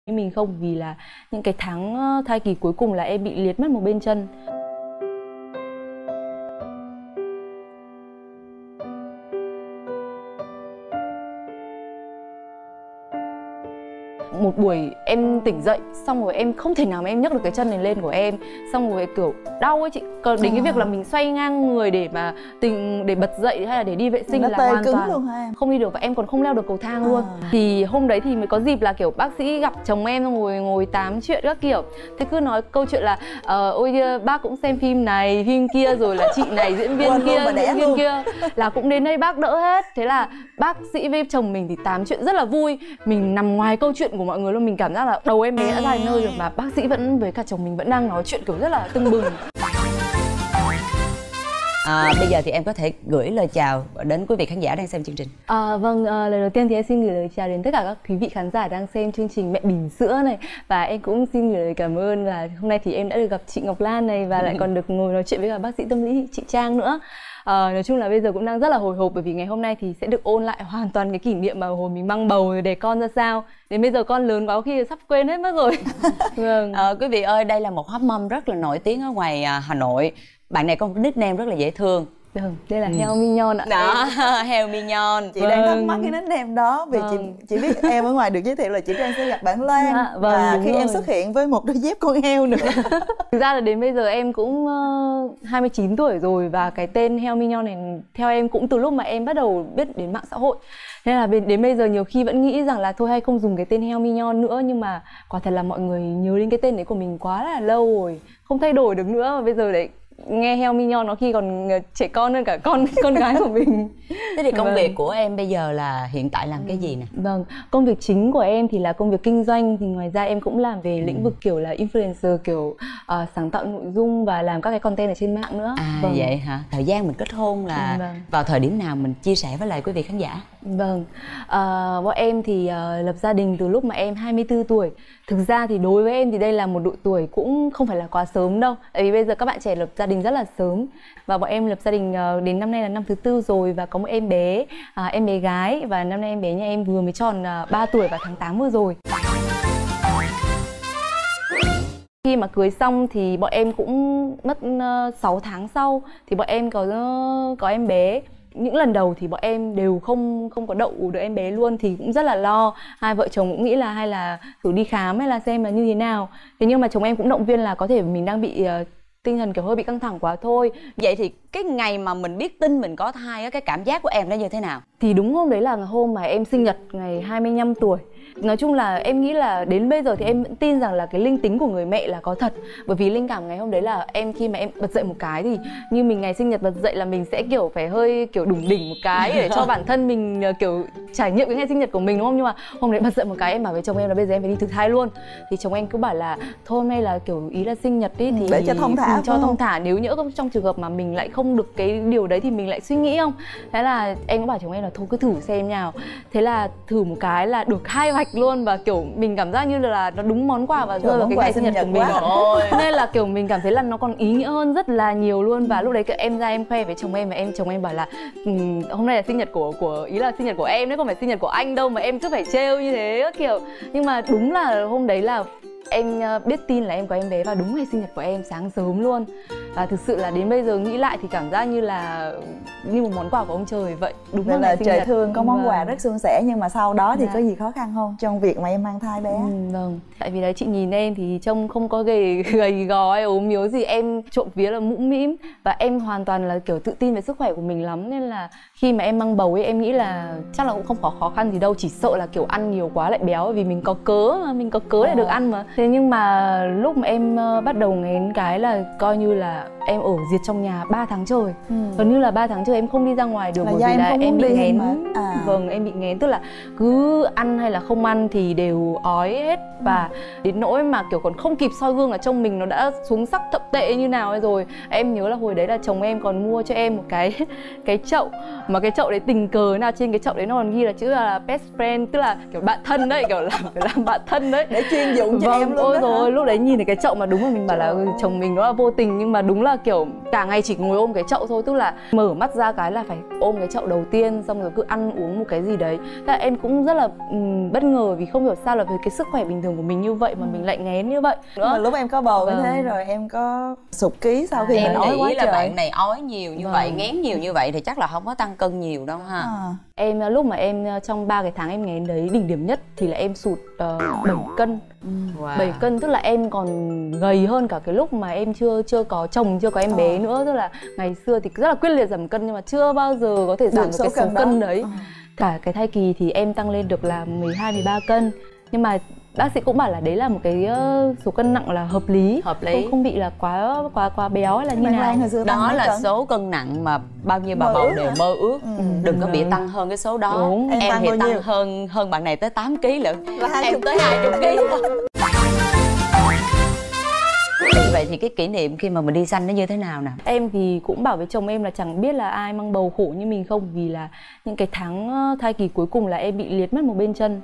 mình không, vì là những cái tháng thai kỳ cuối cùng là em bị liệt mất một bên chân. Một buổi em tỉnh dậy xong rồi em không thể nào mà em nhấc được cái chân này lên của em, xong rồi kiểu đau ấy chị, còn đến cái việc là mình xoay ngang người để mà để bật dậy hay là để đi vệ sinh là hoàn toàn luôn hả em? Không đi được, và em còn không leo được cầu thang luôn. Thì hôm đấy thì mới có dịp là kiểu bác sĩ gặp chồng em xong rồi ngồi tám chuyện các kiểu, thế cứ nói câu chuyện là ôi bác cũng xem phim này phim kia, rồi là chị này diễn viên kia diễn viên kia là cũng đến đây bác đỡ hết. Thế là bác sĩ với chồng mình thì tám chuyện rất là vui, mình nằm ngoài câu chuyện của mọi người luôn. Mình cảm giác là đầu em bé đã ra đến nơi rồi mà bác sĩ vẫn với cả chồng mình vẫn đang nói chuyện kiểu rất là tưng bừng. Bây giờ thì em có thể gửi lời chào đến quý vị khán giả đang xem chương trình. Vâng, lời đầu tiên thì em xin gửi lời chào đến tất cả các quý vị khán giả đang xem chương trình Mẹ Bỉm Sữa này. Và em cũng xin gửi lời cảm ơn là hôm nay thì em đã được gặp chị Ngọc Lan này, và lại còn được ngồi nói chuyện với cả bác sĩ tâm lý chị Trang nữa. Nói chung là bây giờ cũng đang rất là hồi hộp, bởi vì ngày hôm nay thì sẽ được ôn lại hoàn toàn cái kỷ niệm mà hồi mình mang bầu rồi đẻ con ra sao. Đến bây giờ con lớn quá có khi sắp quên hết mất rồi. Vâng. Quý vị ơi, đây là một hot mom rất là nổi tiếng ở ngoài Hà Nội. Bạn này có một nickname rất là dễ thương. Vâng, đây là heo mignon ạ. Đó, heo mignon. Chị đang thắc mắc cái nickname đó vì chị biết em ở ngoài được giới thiệu là chị Trang sẽ gặp bạn Lan. Và khi em xuất hiện với một đôi dép con heo nữa. Thực ra là đến bây giờ em cũng 29 tuổi rồi, và cái tên heo mignon này theo em cũng từ lúc mà em bắt đầu biết đến mạng xã hội. Nên là đến bây giờ nhiều khi vẫn nghĩ rằng là thôi hay không dùng cái tên heo mignon nữa, nhưng mà quả thật là mọi người nhớ đến cái tên đấy của mình quá là lâu rồi, không thay đổi được nữa. Và bây giờ đấy nghe heo mignon nó khi còn trẻ con hơn cả con gái của mình. Thế thì công việc của em bây giờ là hiện tại làm cái gì nè? Vâng, công việc chính của em thì là công việc kinh doanh, thì ngoài ra em cũng làm về lĩnh vực kiểu là influencer, kiểu sáng tạo nội dung và làm các cái content ở trên mạng nữa. Vậy hả? Thời gian mình kết hôn là vào thời điểm nào, mình chia sẻ với lại quý vị khán giả? Vâng, bọn em thì lập gia đình từ lúc mà em 24 tuổi. Thực ra thì đối với em thì đây là một độ tuổi cũng không phải là quá sớm đâu, tại vì bây giờ các bạn trẻ lập gia đình rất là sớm. Và bọn em lập gia đình đến năm nay là năm thứ 4 rồi, và có một em bé gái. Và năm nay em bé nhà em vừa mới tròn 3 tuổi vào tháng 8 vừa rồi. Khi mà cưới xong thì bọn em cũng mất 6 tháng sau thì bọn em có em bé. Những lần đầu thì bọn em đều không có đậu được em bé luôn, thì cũng rất là lo. Hai vợ chồng cũng nghĩ là hay là thử đi khám hay là xem là như thế nào. Thế nhưng mà chồng em cũng động viên là có thể mình đang bị tinh thần kiểu hơi bị căng thẳng quá thôi. Vậy thì cái ngày mà mình biết tin mình có thai á, cái cảm giác của em nó như thế nào? Thì đúng hôm đấy là hôm mà em sinh nhật, ngày 25 tuổi. Nói chung là em nghĩ là đến bây giờ thì em vẫn tin rằng là cái linh tính của người mẹ là có thật. Bởi vì linh cảm ngày hôm đấy là em khi mà em bật dậy một cái thì như mình ngày sinh nhật bật dậy là mình sẽ kiểu phải hơi kiểu đủng đỉnh một cái để cho bản thân mình kiểu trải nghiệm cái ngày sinh nhật của mình, đúng không? Nhưng mà hôm đấy bật dậy một cái em bảo với chồng em là bây giờ em phải đi thử thai luôn. Thì chồng em cứ bảo là thôi hôm nay là kiểu ý là sinh nhật ý, thì để cho thông thả, cho thông thả, nếu nhỡ trong trường hợp mà mình lại không được cái điều đấy thì mình lại suy nghĩ không. Thế là em cũng bảo chồng em là thôi cứ thử xem nào. Thế là thử một cái là được 2 hoạch luôn, và kiểu mình cảm giác như là nó đúng món quà và rơi vào cái ngày sinh nhật của mình. Nên là kiểu mình cảm thấy là nó còn ý nghĩa hơn rất là nhiều luôn. Và lúc đấy em ra em khoe với chồng em, và chồng em bảo là hôm nay là sinh nhật của ý là sinh nhật của em đấy, không phải sinh nhật của anh đâu mà em cứ phải trêu như thế kiểu. Nhưng mà đúng là hôm đấy là em biết tin là em có em bé vào đúng ngày sinh nhật của em, sáng sớm luôn. Và thực sự là đến bây giờ nghĩ lại thì cảm giác như là như một món quà của ông trời vậy. Đúng là trời thương có món quà rất suôn sẻ. Nhưng mà sau đó thì có gì khó khăn không trong việc mà em mang thai bé? Vâng, tại vì đấy chị nhìn em thì trông không có gầy gò hay ốm yếu gì, em trộm vía là mũm mĩm và em hoàn toàn là kiểu tự tin về sức khỏe của mình lắm. Nên là khi mà em mang bầu ấy, em nghĩ là chắc là cũng không có khó khăn gì đâu, chỉ sợ là kiểu ăn nhiều quá lại béo, vì mình có cớ để được ăn mà. Thế nhưng mà lúc mà em bắt đầu nghén cái là coi như là em ở diệt trong nhà 3 tháng trời. Gần như là 3 tháng trời em không đi ra ngoài được, bởi vì là em bị nghén. Vâng, em bị nghén, tức là cứ ăn hay là không ăn thì đều ói hết. Và đến nỗi mà kiểu còn không kịp soi gương là trông mình nó đã xuống sắc thậm tệ như nào ấy rồi. Em nhớ là hồi đấy là chồng em còn mua cho em một cái chậu, mà cái chậu đấy tình cờ nào trên cái chậu đấy nó còn ghi là chữ là best friend, tức là kiểu bạn thân đấy, kiểu làm bạn thân đấy, để chuyên dụng cho em luôn. Ôi rồi lúc đấy nhìn thấy cái chậu mà đúng là mình bảo là chồng mình nó là vô tình, nhưng mà đúng là là kiểu cả ngày chỉ ngồi ôm cái chậu thôi, tức là mở mắt ra cái là phải ôm cái chậu đầu tiên, xong rồi cứ ăn uống một cái gì đấy. Thế là em cũng rất là bất ngờ vì không hiểu sao là với cái sức khỏe bình thường của mình như vậy mà mình lại nghén như vậy nữa. Mà lúc em có bầu như thế rồi em có sụt ký sau khi em mình ói quá nghĩ là trời? bạn này ói nhiều như vậy, nghén nhiều như vậy thì chắc là không có tăng cân nhiều đâu ha. Em lúc mà em trong 3 cái tháng em nghén đấy, đỉnh điểm nhất thì là em sụt 7 cân. 7 cân, tức là em còn gầy hơn cả cái lúc mà em chưa có chồng, chưa có em bé nữa. Tức là ngày xưa thì rất là quyết liệt giảm cân nhưng mà chưa bao giờ có thể giảm được cái số cân đấy. Cả cái thai kỳ thì em tăng lên được là 12-13 cân. Nhưng mà bác sĩ cũng bảo là đấy là một cái số cân nặng là hợp lý, không bị là quá béo hay là như nào. Đó là số cân nặng mà bao nhiêu bà bầu đều mơ ước. Đừng có bị tăng hơn cái số đó. Đúng. Em thì tăng hơn bạn này tới 8 kg lận. Em tới 20 kg. Vậy thì cái kỷ niệm khi mà mình đi sanh nó như thế nào nè? Em thì cũng bảo với chồng em là chẳng biết là ai mang bầu khổ như mình không, vì là những cái tháng thai kỳ cuối cùng là em bị liệt mất một bên chân.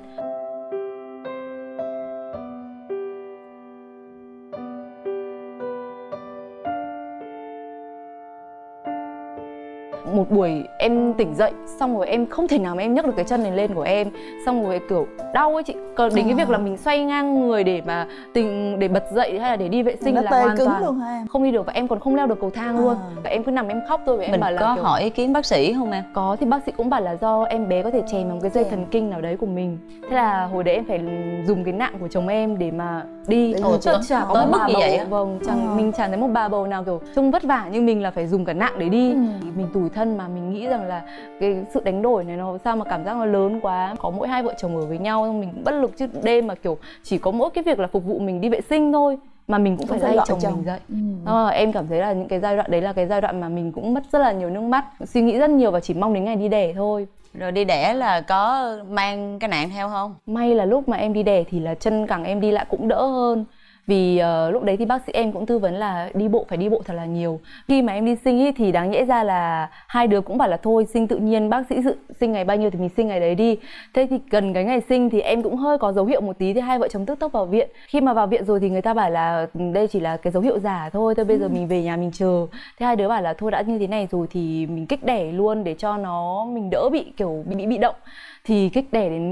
Một buổi em tỉnh dậy xong rồi em không thể nào mà em nhấc được cái chân này lên của em, xong rồi kiểu đau ấy chị, còn đến cái việc là mình xoay ngang người để mà để bật dậy hay là để đi vệ sinh là hoàn toàn luôn hả em? Không đi được, và em còn không leo được cầu thang luôn. Và em cứ nằm em khóc thôi. Và em mình bảo là có kiểu... hỏi ý kiến bác sĩ không em? Có, thì bác sĩ cũng bảo là do em bé có thể chèn vào một cái dây thần kinh nào đấy của mình. Thế là hồi đấy em phải dùng cái nạng của chồng em để mà đi. Chả có một bà bầu vậy. Vâng, mình chẳng thấy một bà bầu nào kiểu trông vất vả như mình là phải dùng cả nạng để đi. Mình tủi thân mà mình nghĩ rằng là cái sự đánh đổi này nó sao mà cảm giác nó lớn quá. Có mỗi hai vợ chồng ở với nhau, mình cũng bất lực, chứ đêm mà kiểu chỉ có mỗi cái việc là phục vụ mình đi vệ sinh thôi mà mình cũng phải lay chồng mình dậy. Em cảm thấy là những cái giai đoạn đấy là cái giai đoạn mà mình cũng mất rất là nhiều nước mắt, suy nghĩ rất nhiều và chỉ mong đến ngày đi đẻ thôi. Rồi đi đẻ là có mang cái nạng theo không? May là lúc mà em đi đẻ thì là chân cẳng em đi lại cũng đỡ hơn. Vì lúc đấy thì bác sĩ em cũng tư vấn là phải đi bộ thật là nhiều. Khi mà em đi sinh ý, thì đáng nhẽ ra là hai đứa cũng bảo là thôi sinh tự nhiên, bác sĩ sinh ngày bao nhiêu thì mình sinh ngày đấy đi. Thế thì gần cái ngày sinh thì em cũng hơi có dấu hiệu một tí, thì hai vợ chồng tức tốc vào viện. Khi mà vào viện rồi thì người ta bảo là đây chỉ là cái dấu hiệu giả thôi, bây giờ mình về nhà mình chờ. Thế hai đứa bảo là thôi đã như thế này rồi thì mình kích đẻ luôn để cho mình đỡ bị kiểu bị động. Thì kích đẻ đến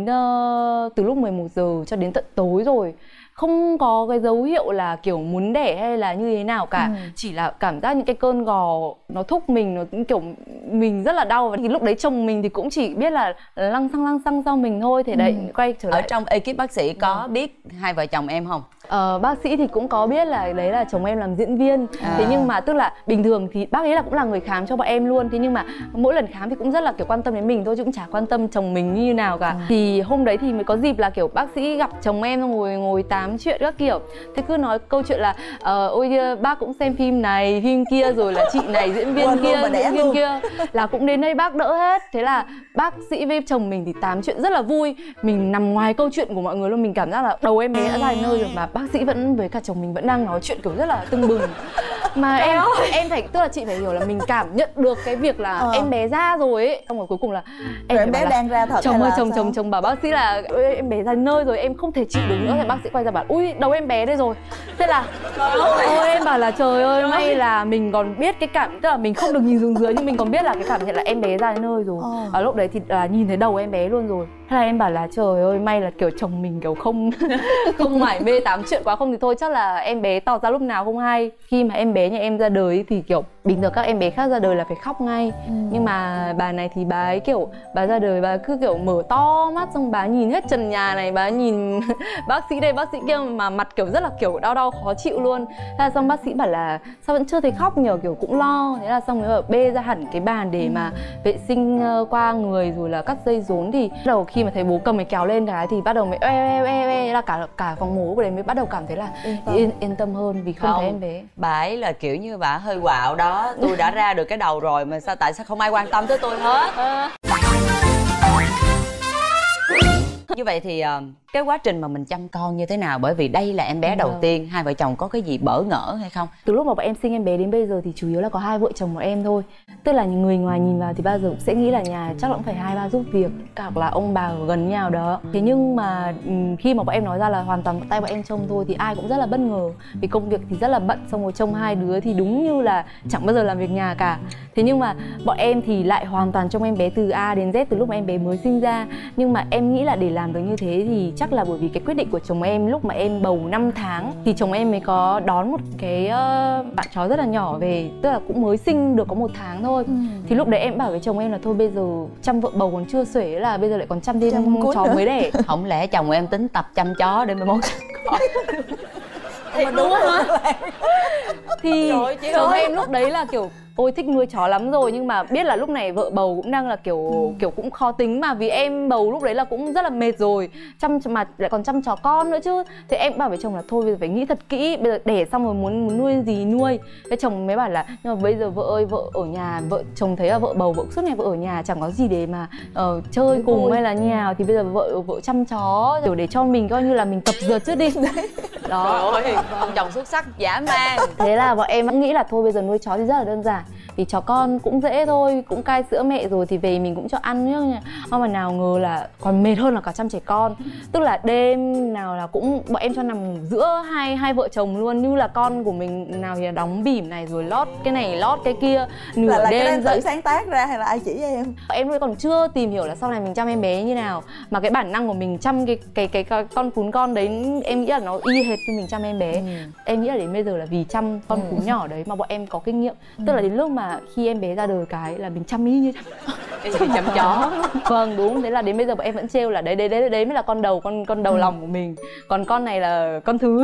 từ lúc 11 giờ cho đến tận tối rồi, không có cái dấu hiệu là kiểu muốn đẻ hay là như thế nào cả. Chỉ là cảm giác những cái cơn gò nó thúc mình, nó cũng kiểu mình rất là đau. Và thì lúc đấy chồng mình thì cũng chỉ biết là lăng xăng sau mình thôi. Thế đấy, quay trở lại. Ở trong ekip bác sĩ có biết hai vợ chồng em không? Bác sĩ thì cũng có biết là đấy là chồng em làm diễn viên. Thế nhưng mà tức là bình thường thì bác ấy là cũng là người khám cho bọn em luôn. Thế nhưng mà mỗi lần khám thì cũng rất là kiểu quan tâm đến mình thôi, chứ cũng chả quan tâm chồng mình như nào cả. Thì hôm đấy thì mới có dịp là kiểu bác sĩ gặp chồng em, xong ngồi tám chuyện các kiểu. Thế cứ nói câu chuyện là ôi bác cũng xem phim này phim kia, rồi là chị này diễn viên kia diễn viên kia là cũng đến đây bác đỡ hết. Thế là bác sĩ với chồng mình thì tám chuyện rất là vui. Mình nằm ngoài câu chuyện của mọi người luôn, mình cảm giác là đầu em bé đã ra đến nơi rồi mà bác sĩ vẫn với cả chồng mình vẫn đang nói chuyện kiểu rất là tưng bừng. Mà em phải, tức là chị phải hiểu là mình cảm nhận được cái việc là em bé ra rồi ấy, xong rồi cuối cùng là em bé đang ra thật. Chồng bảo bác sĩ là em bé ra nơi rồi, em không thể chịu được nữa. Thì bác sĩ quay ra bảo ui đầu em bé đây rồi. Thế là em bảo là trời ơi, may là mình còn biết cái cảm, tức là mình không được nhìn xuống dưới nhưng mình còn biết là cái cảm nhận là em bé ra đến nơi rồi. Và lúc đấy thì là nhìn thấy đầu em bé luôn rồi. Thế là em bảo là trời ơi, may là kiểu chồng mình kiểu không mải mê tám chuyện quá, không thì thôi chắc là em bé tọt ra lúc nào không hay. Khi mà em bé nhà em ra đời thì kiểu bình thường các em bé khác ra đời là phải khóc ngay. Nhưng mà bà này thì bà ấy kiểu bà ra đời bà cứ kiểu mở to mắt, xong bà nhìn hết trần nhà này, bà nhìn bác sĩ đây bác sĩ kia mà mặt kiểu rất là kiểu đau khó chịu luôn. Thế là xong bác sĩ bảo là sao vẫn chưa thấy khóc nhờ, kiểu cũng lo. Thế là xong rồi bê ra hẳn cái bàn để mà vệ sinh qua người rồi là cắt dây rốn. Thì bắt đầu khi mà thấy bố cầm cái kéo lên cái thì bắt đầu mới là cả phòng mổ của đấy mới bắt đầu cảm thấy là yên tâm hơn vì không thấy em bé. Bà ấy là kiểu như bà hơi quạo đó, tôi đã ra được cái đầu rồi mà tại sao không ai quan tâm tới tôi hết. Như vậy thì cái quá trình mà mình chăm con như thế nào, bởi vì đây là em bé đầu tiên, hai vợ chồng có cái gì bỡ ngỡ hay không? Từ lúc mà bọn em sinh em bé đến bây giờ thì chủ yếu là có hai vợ chồng bọn em thôi. Tức là người ngoài nhìn vào thì bao giờ cũng sẽ nghĩ là nhà chắc là cũng phải hai ba giúp việc, hoặc là ông bà ở gần nhau đó. Thế nhưng mà khi mà bọn em nói ra là hoàn toàn tay bọn em trông thôi thì ai cũng rất là bất ngờ, vì công việc thì rất là bận, xong rồi trông hai đứa thì đúng như là chẳng bao giờ làm việc nhà cả. Thế nhưng mà bọn em thì lại hoàn toàn trông em bé từ A đến Z từ lúc mà em bé mới sinh ra. Nhưng mà em nghĩ là để làm được như thế thì chắc là bởi vì cái quyết định của chồng em lúc mà em bầu 5 tháng thì chồng em mới có đón một cái bạn chó rất là nhỏ về, tức là cũng mới sinh được có 1 tháng thôi. Thì lúc đấy em bảo với chồng em là thôi bây giờ chăm vợ bầu còn chưa xuể là bây giờ lại còn chăm thêm chó mới đẻ. Không lẽ chồng em tính tập chăm chó để mai mốt thì đúng hả? Thì chồng em lúc đấy là kiểu ôi thích nuôi chó lắm rồi, nhưng mà biết là lúc này vợ bầu cũng đang là kiểu cũng khó tính, mà vì em bầu lúc đấy là cũng rất là mệt rồi, chăm mà lại còn chăm chó con nữa chứ. Thì em bảo với chồng là thôi bây giờ phải nghĩ thật kỹ, bây giờ đẻ xong rồi muốn nuôi gì nuôi. Cái chồng mới bảo là nhưng mà bây giờ vợ ơi, vợ ở nhà, vợ chồng thấy là vợ bầu, vợ suốt ngày vợ ở nhà chẳng có gì để mà chơi cùng hay là như nào, thì bây giờ vợ chăm chó kiểu để cho mình coi như là mình tập dượt trước đi. Đó. Trời ơi, ông chồng xuất sắc dã man. Thế là bọn em vẫn nghĩ là thôi bây giờ nuôi chó thì rất là đơn giản, vì chó con cũng dễ thôi, cũng cai sữa mẹ rồi thì về mình cũng cho ăn nhá. Nhưng mà nào ngờ là còn mệt hơn là cả chăm trẻ con. Tức là đêm nào là cũng bọn em cho nằm giữa hai vợ chồng luôn, như là con của mình nào thì đóng bỉm này rồi lót cái này lót cái kia, nửa là đêm cái dậy. tự sáng tác ra hay là ai chỉ cho em? Em nuôi còn chưa tìm hiểu là sau này mình chăm em bé như nào, mà cái bản năng của mình chăm cái con cún con đấy em nghĩ là nó y hệt như mình chăm em bé. Em nghĩ là đến bây giờ là vì chăm con cún nhỏ đấy mà bọn em có kinh nghiệm. Tức là đến lúc mà khi em bé ra đời cái là mình chăm y như chăm chó. Vâng đúng, thế là đến bây giờ bọn em vẫn trêu là đấy mới là con đầu lòng của mình, còn con này là con thứ.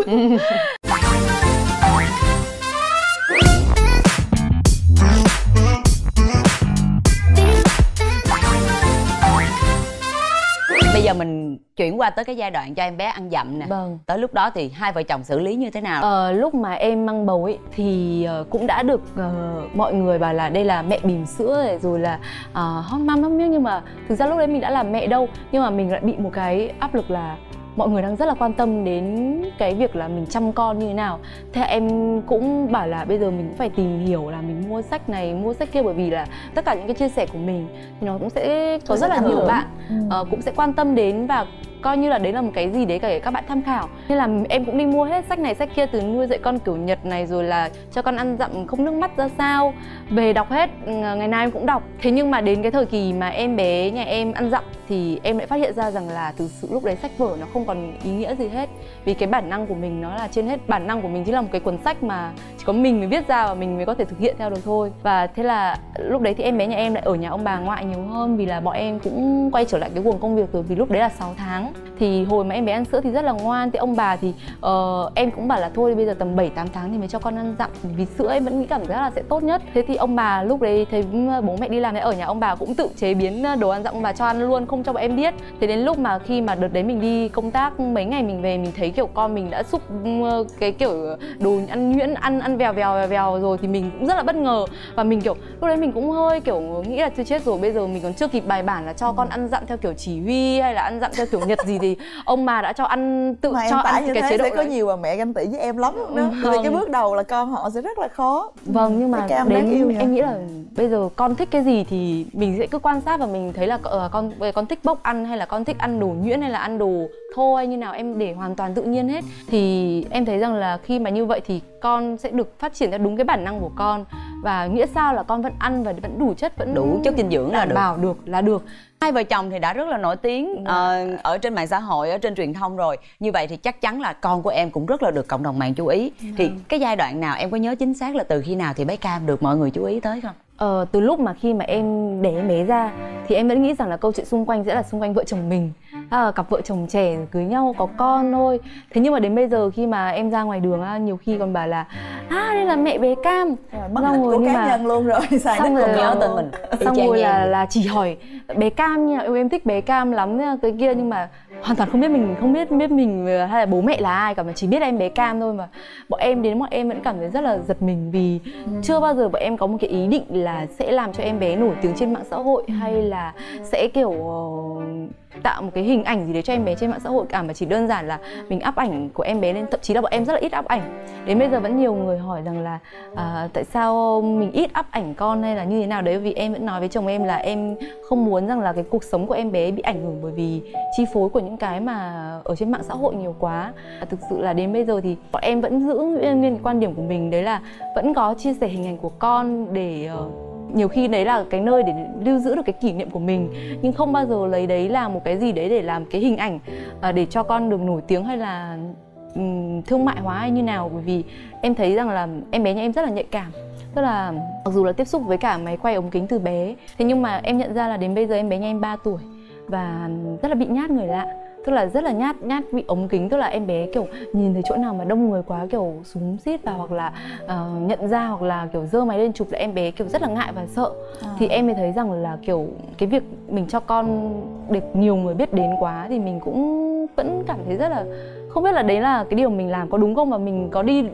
Bây giờ mình chuyển qua tới cái giai đoạn cho em bé ăn dặm nè. Vâng. Tới lúc đó thì hai vợ chồng xử lý như thế nào? Lúc mà em mang bầu ấy thì cũng đã được mọi người bảo là đây là mẹ bỉm sữa này, rồi là hot mom, nhưng mà thực ra lúc đấy mình đã làm mẹ đâu, nhưng mà mình lại bị một cái áp lực là mọi người đang rất là quan tâm đến cái việc là mình chăm con như thế nào. Thế em cũng bảo là bây giờ mình cũng phải tìm hiểu là mình mua sách này, mua sách kia, bởi vì là tất cả những cái chia sẻ của mình thì nó cũng sẽ có rất là nhiều bạn cũng sẽ quan tâm đến, và coi như là đấy là một cái gì đấy để các bạn tham khảo. Nên là em cũng đi mua hết sách này sách kia, từ nuôi dạy con kiểu Nhật này, rồi là cho con ăn dặm không nước mắt ra sao, về đọc hết, ngày nào em cũng đọc. Thế nhưng mà đến cái thời kỳ mà em bé nhà em ăn dặm thì em lại phát hiện ra rằng là từ sự lúc đấy sách vở nó không còn ý nghĩa gì hết, vì cái bản năng của mình nó là trên hết. Bản năng của mình chính là một cái cuốn sách mà chỉ có mình mới viết ra và mình mới có thể thực hiện theo được thôi. Và thế là lúc đấy thì em bé nhà em lại ở nhà ông bà ngoại nhiều hơn, vì là bọn em cũng quay trở lại cái guồng công việc rồi, vì lúc đấy là 6 tháng. Thì hồi mà em bé ăn sữa thì rất là ngoan. Thì ông bà thì em cũng bảo là thôi bây giờ tầm 7-8 tháng thì mới cho con ăn dặm, vì sữa em vẫn nghĩ cảm giác là sẽ tốt nhất. Thế thì ông bà lúc đấy thấy bố mẹ đi làm, ở nhà ông bà cũng tự chế biến đồ ăn dặm ông bà cho ăn luôn, không cho bọn em biết. Thế đến lúc mà khi mà đợt đấy mình đi công tác mấy ngày mình về, mình thấy kiểu con mình đã xúc cái kiểu đồ ăn nhuyễn, ăn vèo rồi thì mình cũng rất là bất ngờ. Và mình kiểu lúc đấy mình cũng hơi kiểu nghĩ là chưa chết rồi, bây giờ mình còn chưa kịp bài bản là cho con ăn dặm theo kiểu chỉ huy hay là ăn dặm theo kiểu Nhật gì thì ông bà đã cho ăn tự mà cho ăn như cái thế chế độ sẽ có đấy. nhiều bà mẹ ganh tị với em lắm đó. Vì cái bước đầu là con họ sẽ rất là khó. Vâng, nhưng mà đến em nghĩ là bây giờ con thích cái gì thì mình sẽ cứ quan sát, và mình thấy là con thích bốc ăn hay là con thích ăn đồ nhuyễn hay là ăn đồ thô hay như nào, em để hoàn toàn tự nhiên hết. Thì em thấy rằng là khi mà như vậy thì con sẽ được phát triển theo đúng cái bản năng của con, và nghĩa sao là con vẫn ăn và vẫn đủ chất, vẫn đủ chất dinh dưỡng là được. Bảo được là được. Hai vợ chồng thì đã rất là nổi tiếng ở trên mạng xã hội, ở trên truyền thông rồi. Như vậy thì chắc chắn là con của em cũng rất là được cộng đồng mạng chú ý. Thì cái giai đoạn nào em có nhớ chính xác là từ khi nào thì bé Cam được mọi người chú ý tới không? Từ lúc mà khi mà em đẻ em bé ra thì em vẫn nghĩ rằng là câu chuyện xung quanh sẽ là xung quanh vợ chồng mình, cặp vợ chồng trẻ cưới nhau có con thôi. Thế nhưng mà đến bây giờ khi mà em ra ngoài đường nhiều khi còn bảo là đây là mẹ bé Cam, mất hình của cá nhân luôn rồi, xài xong rồi nhớ tên mình, xong rồi là chỉ hỏi bé Cam nha, em thích bé Cam lắm cái kia, nhưng mà hoàn toàn không biết mình hay là bố mẹ là ai cả, mà chỉ biết em bé Cam thôi. Mà bọn em vẫn cảm thấy rất là giật mình vì chưa bao giờ bọn em có một cái ý định là sẽ làm cho em bé nổi tiếng trên mạng xã hội hay là sẽ kiểu tạo một cái hình ảnh gì đấy cho em bé trên mạng xã hội cả, mà chỉ đơn giản là mình up ảnh của em bé lên. Thậm chí là bọn em rất là ít up ảnh. Đến bây giờ vẫn nhiều người hỏi rằng là tại sao mình ít up ảnh con hay là như thế nào đấy, vì em vẫn nói với chồng em là em không muốn rằng là cái cuộc sống của em bé bị ảnh hưởng bởi vì chi phối của những cái mà ở trên mạng xã hội nhiều quá. Thực sự là đến bây giờ thì bọn em vẫn giữ nguyên quan điểm của mình, đấy là vẫn có chia sẻ hình ảnh của con để nhiều khi đấy là cái nơi để lưu giữ được cái kỷ niệm của mình, nhưng không bao giờ lấy đấy là một cái gì đấy để làm cái hình ảnh để cho con được nổi tiếng hay là thương mại hóa hay như nào. Bởi vì em thấy rằng là em bé nhà em rất là nhạy cảm, tức là mặc dù là tiếp xúc với cả máy quay ống kính từ bé, thế nhưng mà em nhận ra là đến bây giờ em bé nhà em 3 tuổi và rất là bị nhát người lạ. Tức là rất là nhát bị ống kính, tức là em bé kiểu nhìn thấy chỗ nào mà đông người quá kiểu xúm xít vào, hoặc là nhận ra, hoặc là kiểu giơ máy lên chụp là em bé kiểu rất là ngại và sợ. Thì em mới thấy rằng là kiểu cái việc mình cho con được nhiều người biết đến quá thì mình cũng vẫn cảm thấy rất là không biết là đấy là cái điều mình làm có đúng không, và mình có đi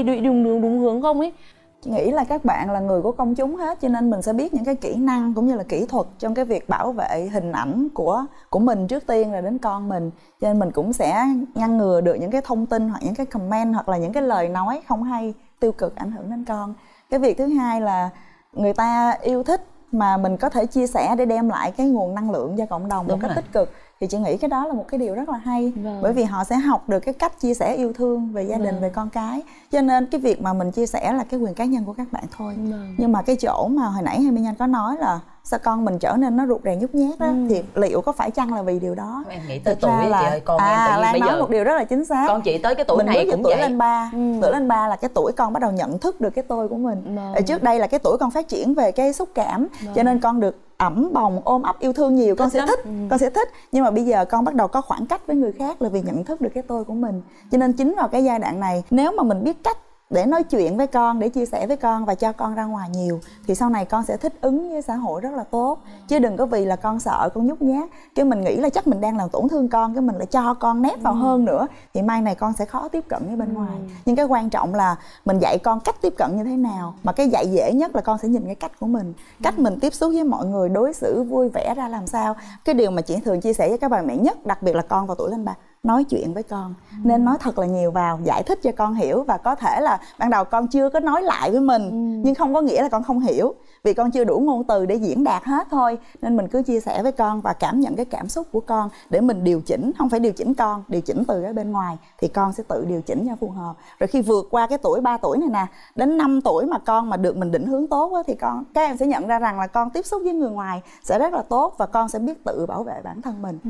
đúng hướng không ấy. Chị nghĩ là các bạn là người của công chúng hết, cho nên mình sẽ biết những cái kỹ năng cũng như là kỹ thuật trong cái việc bảo vệ hình ảnh của mình trước tiên là đến con mình. Cho nên mình cũng sẽ ngăn ngừa được những cái thông tin hoặc những cái comment hoặc là những cái lời nói không hay tiêu cực ảnh hưởng đến con. Cái việc thứ hai là người ta yêu thích mà mình có thể chia sẻ để đem lại cái nguồn năng lượng cho cộng đồng một cách tích cực, thì chị nghĩ cái đó là một cái điều rất là hay. Bởi vì họ sẽ học được cái cách chia sẻ yêu thương về gia đình, về con cái. Cho nên cái việc mà mình chia sẻ là cái quyền cá nhân của các bạn thôi. Nhưng mà cái chỗ mà hồi nãy Hi Anh có nói là sao con mình trở nên nó rụt rè nhút nhát đó, thì liệu có phải chăng là vì điều đó? Em nghĩ tới tuổi là, chị ơi, con em tự nhiên Lan bây nói giờ một điều rất là chính xác. Con chị tới cái tuổi mình này cũng tuổi vậy. lên 3, tuổi lên 3 là cái tuổi con bắt đầu nhận thức được cái tôi của mình. Ở trước đây là cái tuổi con phát triển về cái xúc cảm, cho nên con được ẩm bồng ôm ấp yêu thương nhiều, con sẽ thích, con sẽ thích. Nhưng mà bây giờ con bắt đầu có khoảng cách với người khác là vì nhận thức được cái tôi của mình. Cho nên chính vào cái giai đoạn này, nếu mà mình biết cách để nói chuyện với con, để chia sẻ với con và cho con ra ngoài nhiều, thì sau này con sẽ thích ứng với xã hội rất là tốt. Chứ đừng có vì là con sợ, con nhút nhát, cái mình nghĩ là chắc mình đang làm tổn thương con, cái mình lại cho con nép vào hơn nữa, thì mai này con sẽ khó tiếp cận với bên ngoài. Nhưng cái quan trọng là mình dạy con cách tiếp cận như thế nào. Mà cái dạy dễ nhất là con sẽ nhìn cái cách của mình, cách mình tiếp xúc với mọi người, đối xử vui vẻ ra làm sao. Cái điều mà chị thường chia sẻ với các bà mẹ nhất, đặc biệt là con vào tuổi lên 3, nói chuyện với con, nên nói thật là nhiều vào, giải thích cho con hiểu. Và có thể là ban đầu con chưa có nói lại với mình, nhưng không có nghĩa là con không hiểu, vì con chưa đủ ngôn từ để diễn đạt hết thôi. Nên mình cứ chia sẻ với con và cảm nhận cái cảm xúc của con để mình điều chỉnh, không phải điều chỉnh con, điều chỉnh từ cái bên ngoài, thì con sẽ tự điều chỉnh cho phù hợp. Rồi khi vượt qua cái tuổi 3 tuổi này nè, đến 5 tuổi mà con mà được mình định hướng tốt á, thì các em sẽ nhận ra rằng là con tiếp xúc với người ngoài sẽ rất là tốt, và con sẽ biết tự bảo vệ bản thân mình.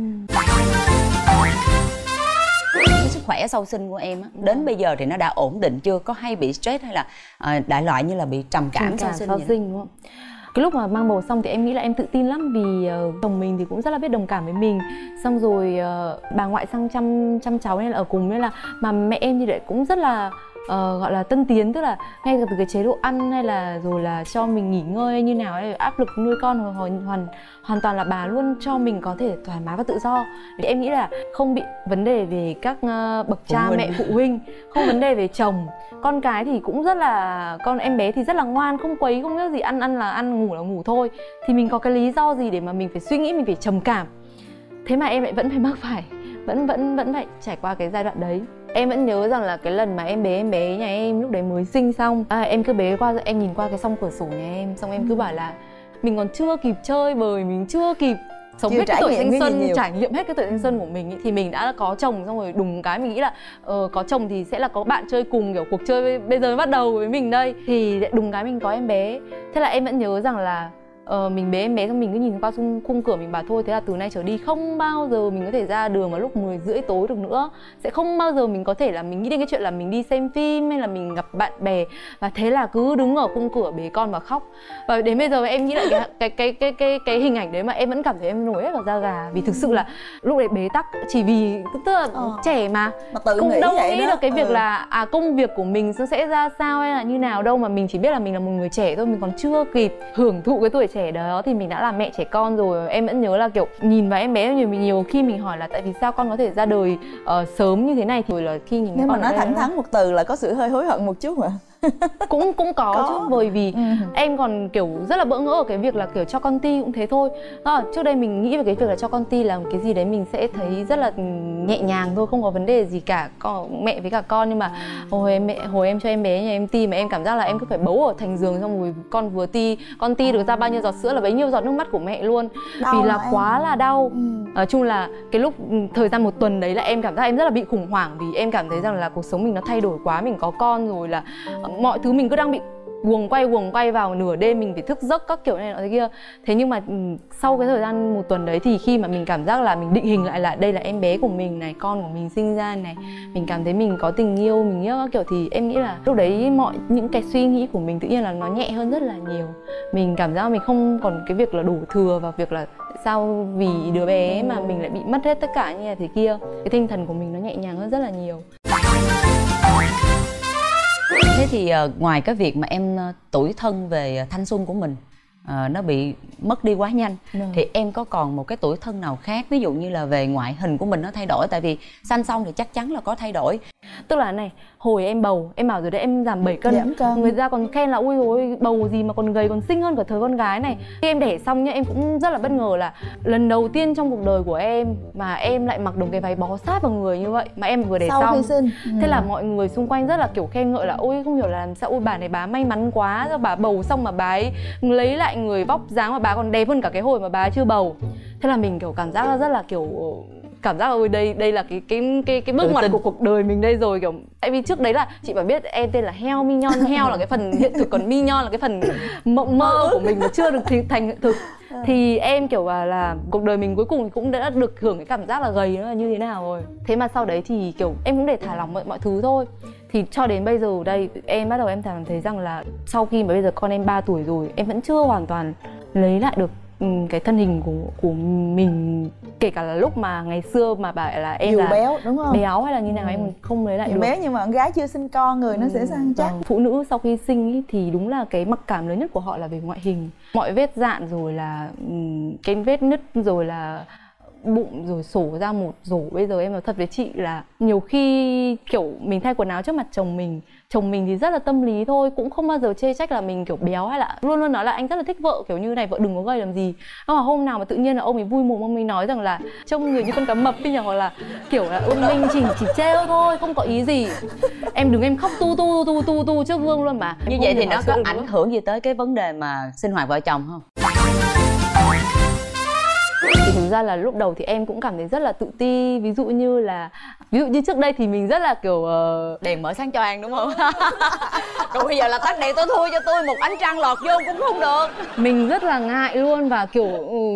Cái sức khỏe sau sinh của em á, đến bây giờ thì nó đã ổn định chưa? Có hay bị stress hay là đại loại như là bị trầm cảm sau sinh đúng không? Cái lúc mà mang bầu xong thì em nghĩ là em tự tin lắm, vì chồng mình thì cũng rất là biết đồng cảm với mình. Xong rồi bà ngoại sang chăm cháu nên là ở cùng, nên là mà mẹ em thì lại cũng rất là gọi là tân tiến, tức là ngay từ cái chế độ ăn hay là rồi là cho mình nghỉ ngơi như nào ấy, áp lực nuôi con hoàn toàn là bà luôn cho mình có thể thoải mái và tự do. Thì em nghĩ là không bị vấn đề về các bậc cha mẹ phụ huynh, không vấn đề về chồng. Con cái thì cũng rất là, con em bé thì rất là ngoan, không quấy, không biết gì, ăn là ăn, ngủ là ngủ thôi. Thì mình có cái lý do gì để mà mình phải suy nghĩ, mình phải trầm cảm. Thế mà em lại vẫn phải mắc phải, vẫn phải trải qua cái giai đoạn đấy. Em vẫn nhớ rằng là cái lần mà em bé nhà em lúc đấy mới sinh xong, em cứ bế qua, em nhìn qua cái song cửa sổ nhà em, xong em cứ bảo là mình còn chưa kịp chơi bời, mình chưa kịp sống hết cái tuổi thanh xuân, trải nghiệm hết cái tuổi thanh xuân của mình ý, thì mình đã có chồng. Xong rồi đùng cái mình nghĩ là có chồng thì sẽ là có bạn chơi cùng, kiểu cuộc chơi bây giờ mới bắt đầu với mình đây, thì đùng cái mình có em bé. Thế là em vẫn nhớ rằng là mình bế em bé, xong mình cứ nhìn qua khung cửa, mình bảo thôi thế là từ nay trở đi không bao giờ mình có thể ra đường vào lúc 10:30 tối được nữa, sẽ không bao giờ mình có thể là mình nghĩ đến cái chuyện là mình đi xem phim hay là mình gặp bạn bè. Và thế là cứ đứng ở khung cửa bế con và khóc. Và đến bây giờ em nghĩ lại cái hình ảnh đấy mà em vẫn cảm thấy em nổi hết cả da gà, vì thực sự là lúc đấy bế tắc chỉ vì tức là trẻ mà tự cũng nghĩ đâu vậy nghĩ đó. được cái việc là công việc của mình sẽ ra sao hay là như nào đâu, mà mình chỉ biết là mình là một người trẻ thôi, mình còn chưa kịp hưởng thụ cái tuổi trẻ đó thì mình đã là mẹ trẻ con rồi. Em vẫn nhớ là kiểu nhìn vào em bé nhiều khi mình hỏi là tại vì sao con có thể ra đời sớm như thế này, thì là khi nhìn nếu mà nói thẳng đó, thắn một từ là có sự hơi hối hận một chút mà. cũng có chứ, bởi vì em còn kiểu rất là bỡ ngỡ ở cái việc là kiểu cho con ti cũng thế thôi. Trước đây mình nghĩ về cái việc là cho con ti là một cái gì đấy mình sẽ thấy rất là nhẹ nhàng thôi, không có vấn đề gì cả, mẹ với cả con. Nhưng mà hồi em cho em bé nhà em ti mà em cảm giác là em cứ phải bấu ở thành giường, xong rồi con vừa ti, con ti được ra bao nhiêu giọt sữa là bấy nhiêu giọt nước mắt của mẹ luôn. Đau vì là quá là đau. Nói chung là cái lúc thời gian 1 tuần đấy là em cảm giác em rất là bị khủng hoảng, vì em cảm thấy rằng là cuộc sống mình nó thay đổi quá, mình có con rồi là mọi thứ mình cứ đang bị guồng quay vào nửa đêm, mình phải thức giấc các kiểu này nọ thế kia. Thế nhưng mà sau cái thời gian 1 tuần đấy thì khi mà mình cảm giác là mình định hình lại là đây là em bé của mình này, con của mình sinh ra này, mình cảm thấy mình có tình yêu, mình yêu các kiểu, thì em nghĩ là lúc đấy những cái suy nghĩ của mình tự nhiên là nó nhẹ hơn rất là nhiều. Mình cảm giác mình không còn cái việc là đổ thừa vào việc là sao vì đứa bé mà mình lại bị mất hết tất cả như là thế kia. Cái tinh thần của mình nó nhẹ nhàng hơn rất là nhiều. Thế thì ngoài cái việc mà em tủi thân về thanh xuân của mình, nó bị mất đi quá nhanh, thì em có còn một cái tủi thân nào khác, ví dụ như là về ngoại hình của mình nó thay đổi? Tại vì sanh xong thì chắc chắn là có thay đổi. Tức là này, hồi em bầu, em bảo rồi đấy, em giảm 7 cân. Người ta còn khen là ui dồi, bầu gì mà còn gầy, còn xinh hơn cả thời con gái này. Khi em đẻ xong nhá, em cũng rất là bất ngờ là lần đầu tiên trong cuộc đời của em mà em lại mặc được cái váy bó sát vào người như vậy, mà em vừa đẻ xong. Khi sinh. Thế là mọi người xung quanh rất là kiểu khen ngợi là ôi không hiểu là làm sao, ôi bà này bà may mắn quá, bà bầu xong mà bà ấy lấy lại người vóc dáng mà bà còn đẹp hơn cả cái hồi mà bà ấy chưa bầu. Thế là mình kiểu cảm giác là rất là kiểu cảm giác là ôi đây là cái bước ngoặt của cuộc đời mình đây rồi, kiểu tại vì trước đấy là chị bảo biết em tên là Heo Mignon, heo là cái phần hiện thực, còn Mignon là cái phần mộng mơ của mình mà chưa được thành hiện thực. Thì em kiểu là cuộc đời mình cuối cùng cũng đã được hưởng cái cảm giác là gầy nó là như thế nào rồi. Thế mà sau đấy thì kiểu em cũng để thả lỏng mọi thứ thôi. Thì cho đến bây giờ đây em bắt đầu em cảm thấy rằng là sau khi mà bây giờ con em 3 tuổi rồi, em vẫn chưa hoàn toàn lấy lại được cái thân hình của mình, kể cả là lúc mà ngày xưa mà bảo là em là béo đúng không, béo hay là như nào em không lấy lại được. Béo nhưng mà con gái chưa sinh con người nó sẽ săn chắc. Phụ nữ sau khi sinh ý, thì đúng là cái mặc cảm lớn nhất của họ là về ngoại hình, mọi vết dạn rồi là cái vết nứt rồi là bụng rồi sổ ra một rổ. Bây giờ em nói thật với chị là nhiều khi kiểu mình thay quần áo trước mặt chồng mình thì rất là tâm lý thôi, cũng không bao giờ chê trách là mình kiểu béo, hay là luôn luôn nói là anh rất là thích vợ kiểu như này, vợ đừng có gầy làm gì. Nhưng mà hôm nào mà tự nhiên là ông ấy vui mồm, ông ấy nói rằng là trông người như con cá mập ấy nhỉ, hoặc là kiểu là mình chỉ trêu thôi, không có ý gì. Em đừng em khóc tu trước gương luôn mà. Như vậy thì nó có ảnh hưởng gì tới cái vấn đề mà sinh hoạt vợ chồng không? Thì thực ra là lúc đầu thì em cũng cảm thấy rất là tự ti, ví dụ như trước đây thì mình rất là kiểu đèn mở sáng choang đúng không? Còn bây giờ là tắt đèn tối thui cho tôi một ánh trăng lọt vô cũng không được. Mình rất là ngại luôn, và kiểu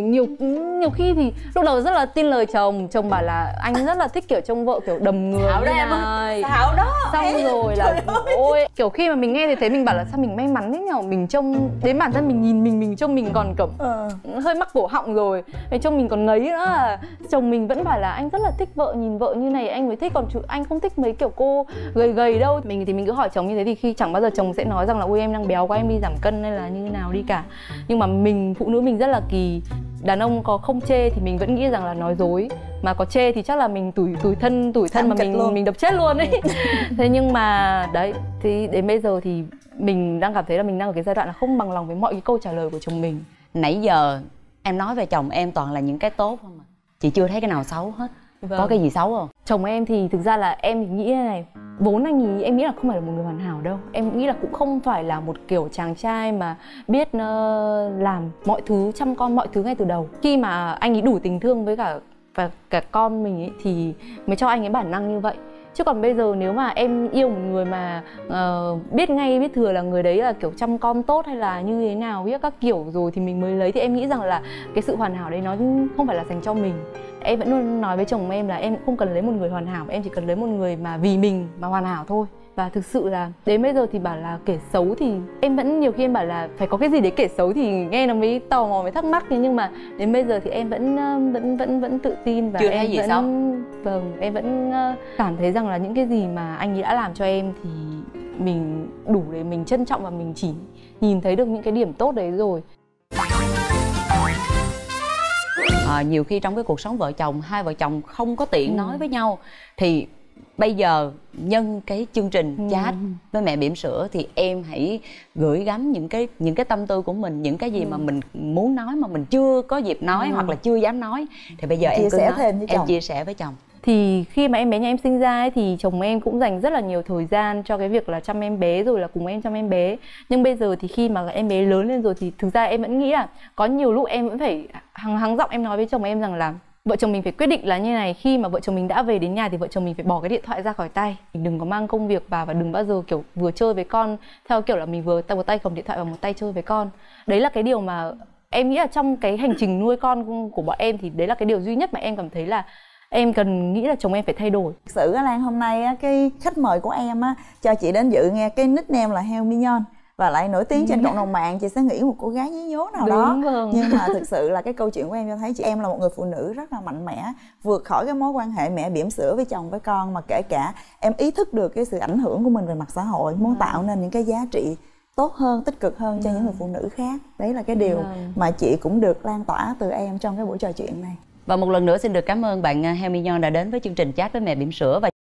nhiều khi thì lúc đầu rất là tin lời chồng bảo là anh rất là thích kiểu trông vợ kiểu đầm người Thảo như này. Thảo đó. Xong rồi là ôi kiểu khi mà mình nghe thì thấy mình bảo là sao mình may mắn thế nhở, mình trông đến bản thân mình nhìn mình trông mình còn kiểu hơi mắc cổ họng rồi, trông mình còn ngấy nữa. Là chồng mình vẫn bảo là anh rất là thích vợ, nhìn vợ như này anh mới thích, còn anh không thích mấy kiểu cô gầy đâu. Mình thì mình cứ hỏi chồng như thế, thì khi chẳng bao giờ chồng sẽ nói rằng là ui em đang béo quá em đi giảm cân hay là như nào đi cả. Nhưng mà mình phụ nữ mình rất là kỳ, đàn ông có không chê thì mình vẫn nghĩ rằng là nói dối, mà có chê thì chắc là mình tủi thân mà mình đập chết luôn ấy. Thế nhưng mà đấy, thì đến bây giờ thì mình đang cảm thấy là mình đang ở cái giai đoạn là không bằng lòng với mọi cái câu trả lời của chồng mình. Nãy giờ em nói về chồng em toàn là những cái tốt không ạ? Chị chưa thấy cái nào xấu hết. Vâng. Có cái gì xấu không? Chồng em thì thực ra là em thì nghĩ này, vốn anh ý em nghĩ là không phải là một người hoàn hảo đâu. Em nghĩ là cũng không phải là một kiểu chàng trai mà biết làm mọi thứ, chăm con mọi thứ ngay từ đầu. Khi mà anh ấy đủ tình thương với cả con mình ấy thì mới cho anh ấy bản năng như vậy. Chứ còn bây giờ nếu mà em yêu một người mà biết ngay biết thừa là người đấy là kiểu chăm con tốt hay là như thế nào, biết các kiểu rồi thì mình mới lấy, thì em nghĩ rằng là cái sự hoàn hảo đấy nó không phải là dành cho mình. Em vẫn luôn nói với chồng em là em cũng không cần lấy một người hoàn hảo, em chỉ cần lấy một người mà vì mình mà hoàn hảo thôi. Và thực sự là đến bây giờ thì bảo là kể xấu thì em vẫn nhiều khi em bảo là phải có cái gì đấy kể xấu thì nghe nó mới tò mò, mới thắc mắc. Nhưng mà đến bây giờ thì em vẫn tự tin và chưa thấy gì xấu. Vâng, em vẫn cảm thấy rằng là những cái gì mà anh ấy đã làm cho em thì mình đủ để mình trân trọng, và mình chỉ nhìn thấy được những cái điểm tốt đấy rồi. nhiều khi trong cái cuộc sống vợ chồng, hai vợ chồng không có tiện nói với nhau, thì bây giờ nhân cái chương trình chat với mẹ bỉm sữa thì em hãy gửi gắm những cái tâm tư của mình, những cái gì mà mình muốn nói mà mình chưa có dịp nói hoặc là chưa dám nói, thì bây giờ em cứ nói, em chia sẻ với chồng. Thì khi mà em bé nhà em sinh ra ấy, thì chồng em cũng dành rất là nhiều thời gian cho cái việc là chăm em bé rồi là cùng em chăm em bé. Nhưng bây giờ thì khi mà em bé lớn lên rồi thì thực ra em vẫn nghĩ là có nhiều lúc em vẫn phải hắng giọng em nói với chồng em rằng là vợ chồng mình phải quyết định là như này, khi mà vợ chồng mình đã về đến nhà thì vợ chồng mình phải bỏ cái điện thoại ra khỏi tay. Mình đừng có mang công việc vào và đừng bao giờ kiểu vừa chơi với con theo kiểu là mình vừa một tay cầm điện thoại và một tay chơi với con. Đấy là cái điều mà em nghĩ là trong cái hành trình nuôi con của bọn em thì đấy là cái điều duy nhất mà em cảm thấy là em cần nghĩ là chồng em phải thay đổi. Thực sự á Lan, hôm nay á, cái khách mời của em á cho chị đến dự nghe cái nickname là Heo Mignon và lại nổi tiếng trên cộng đồng mạng, chị sẽ nghĩ một cô gái nhí nhố nào đó. Nhưng mà thực sự là cái câu chuyện của em cho thấy chị em là một người phụ nữ rất là mạnh mẽ, vượt khỏi cái mối quan hệ mẹ bỉm sữa với chồng với con, mà kể cả em ý thức được cái sự ảnh hưởng của mình về mặt xã hội, muốn tạo nên những cái giá trị tốt hơn, tích cực hơn cho những người phụ nữ khác. Đấy là cái điều mà chị cũng được lan tỏa từ em trong cái buổi trò chuyện này. Và một lần nữa xin được cảm ơn bạn Heo Mignon đã đến với chương trình Chat với mẹ bỉm sữa. Và